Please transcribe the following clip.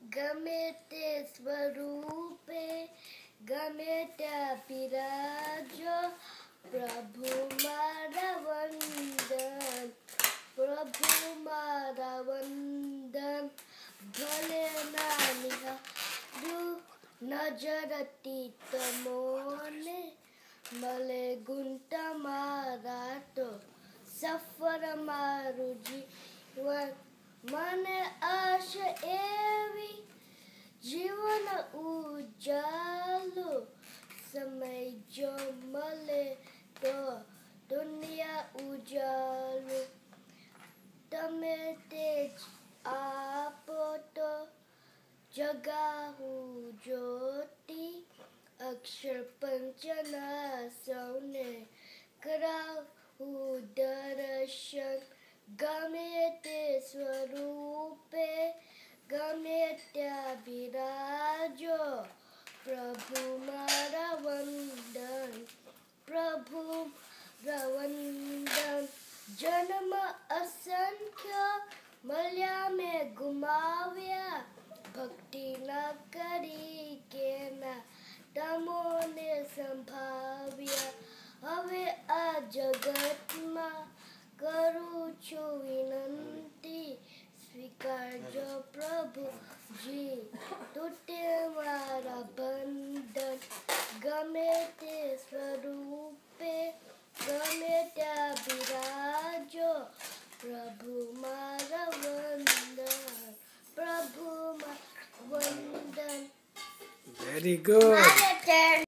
ગમે તે સ્વરૂપે ગમે ત્યાં બિરાજો પ્રભુ મારા વંદન ભલે ના નિહાળું નજરથી તમોને મળે ગુણ તમારા તો સફર મારું જીવન મને આશા એવી જીવન ઉજાલો સમય જો મળે તો દુનિયા ઉજાલો તમે તેજ આપો તો જગાવું જ્યોતિ અક્ષર પંચના સૌને કરાવું દર્શન ગમે તે સ્વરૂપે ગમે ત્યાં બિરાજો પ્રભુ મારા વંદન જન્મ અસંખ્ય મળ્યા મેં ગુમાવ્યા ભક્તિ ન કરી કે ના તમોને સંભાવ્યા હવે આ જગતમાં કરું છું વિનંતી સ્વીકારજો પ્રભુજી તૂટે મારા બંધન ગમે તે સ્વરૂપે ગમે ત્યાં બિરાજો પ્રભુ મારા વંદન Very good.